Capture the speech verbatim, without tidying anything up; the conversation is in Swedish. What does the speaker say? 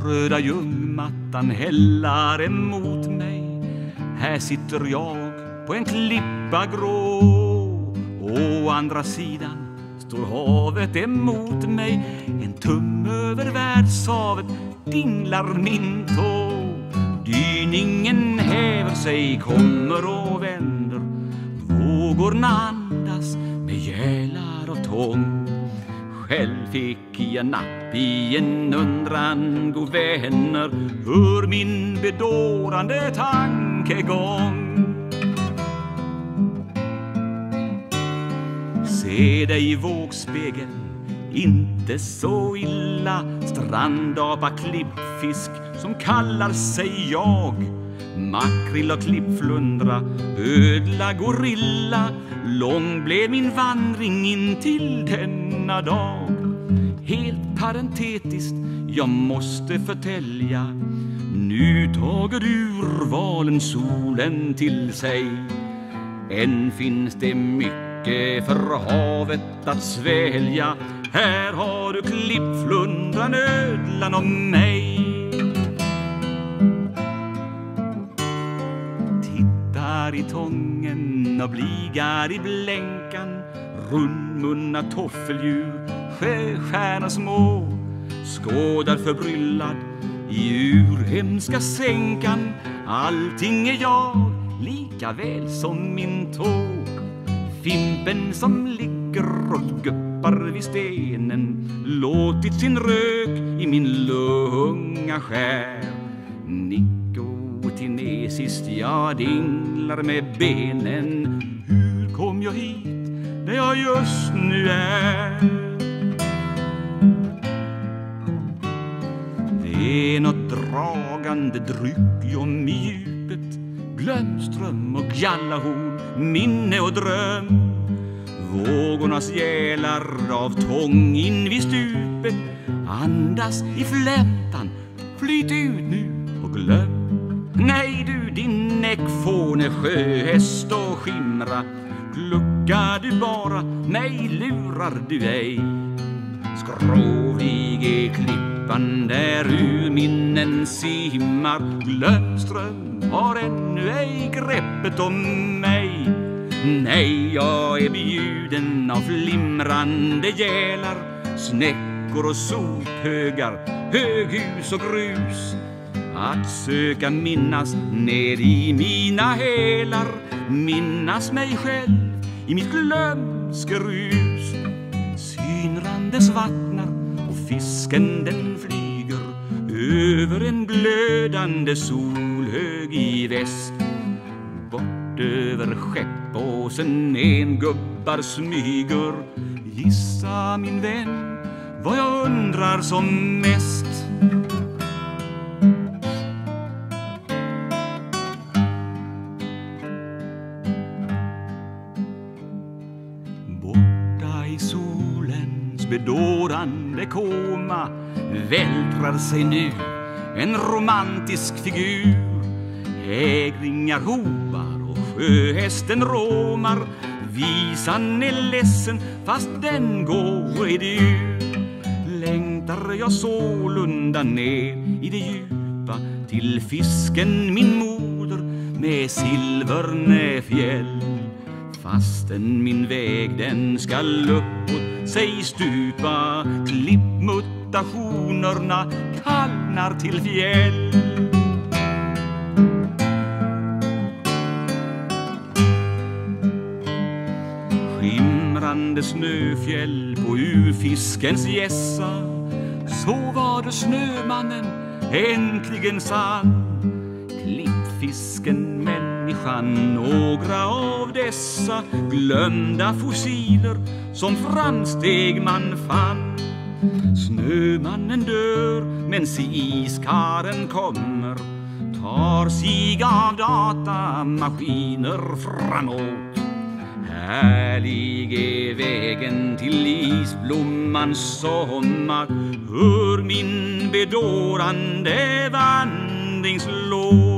Röda ljungmattan hällar emot mig. Här sitter jag på en klippa grå. Å andra sidan står havet emot mig. En tum över världshavet dinglar min tå. Dyningen häver sig, kommer och vänder. Vågorna andas med gälar och tång. Själv fick jag napp i en undran, god vänner. Hör min bedårande tankegång. Se dig i vågspegeln, inte så illa. Strandapa, klippfisk som kallar sig jag. Makrill och klippflundra, ödla, gorilla. Lång blev min vandring in till denna dag. Helt parentetiskt, jag måste förtälja. Nu tager urvalen solen till sig. Än finns det mycket för havet att svälja. Här har du klippflundran, ödlan och mig. Tittar i tången och bligar i blänkan. Rundmunna toffeldjur, sjöstjärnor små. Skådar förbryllad i urhemska sänkan. Allting är jag, lika väl som min tå. Fimpen som ligger och guppar vid stenen. Låtit sin rök i min lunga skär. Nikotinesiskt jag dinglar med benen. Hur kom jag hit där jag just nu är? Det är något dragande dryck om i djupet. Glömström och gallahorn, minne och dröm. Vågornas gälar av tång in vid stupet. Andas i flämtan, flyt ut nu och glöm. Nej du, din näckfåne, sjöhäst och skimra. Gluckar du bara, mig lurar du ej. Skrovlig är klippan där ur minnen simmar. Glömström har ännu ej greppet om mig. Nej, jag är bjuden av flimrande gälar. Snäckor och sophögar, höghus och grus. Att söka minnas ner i mina hälar. Minnas mig själv i mitt glömskerus. Synrande svartnar och fisken den flyger över en glödande solhög i väst. Bort över Skeppåsen en gubbar smyger. Gissa min vän vad jag undrar som mest. Borta i solens bedårande koma vältrar sig nu en romantisk figur. Hägringar hoar och sjöhästen råmar. Visan är ledsen fast den går i det ur. Längtar jag sålunda ner i det djupa till fisken min moder med silvernäfjäll. Fastän min väg den skall uppåt sig stupa. Klippmutationerna kallnar till fjäll. Skimrande snöfjäll på urfiskens gässa. Så var det snömannen äntligen sann. Klippfisken, människan, några av dessa glömda fossiler som framsteg man fann. Snömannen dör men se iskaren kommer. Tar sig av datamaskiner framåt. Härlig är vägen till isblommans sommar. Hör min bedårande vandringslåt.